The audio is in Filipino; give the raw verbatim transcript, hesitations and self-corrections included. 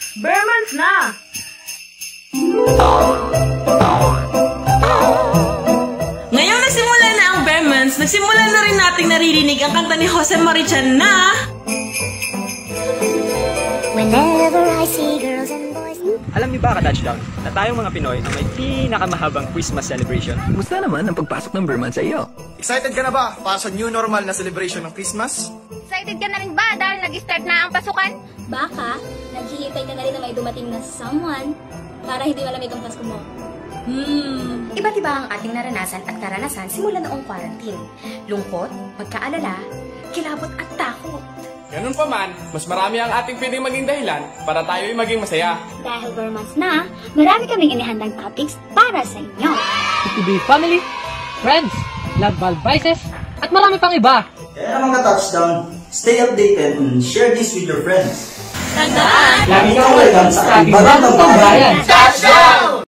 Bare months na! Ngayong nagsimula na ang bare months, nagsimula na rin nating naririnig ang kanta ni Jose Marichan na Whenever I see girls and boys. Alam niyo ba ka-touchdown na tayong mga Pinoy ang may pinakamahabang Christmas celebration? Kumusta naman ang pagpasok ng Burman sa iyo? Excited ka na ba para sa new normal na celebration ng Christmas? Excited ka na rin ba dahil nag-start na ang pasukan? Baka, naghihintay ka na rin na may dumating na someone para hindi malamig ang Pasko mo. Hmm. Iba't iba ang ating naranasan at karanasan simula noong quarantine. Lungkot, pagkaalala, kilabot at takot. Ganun pa man, mas marami ang ating pwedeng maging dahilan para tayo'y maging masaya. Dahil bare months na, marami kaming inihandang topics para sa inyo. It could be family, friends, love advices, at marami pang iba. Kaya naman ka-touchdown, stay updated and share this with your friends. Tandaan! Lagi kang welcome sa ating bagong bayan.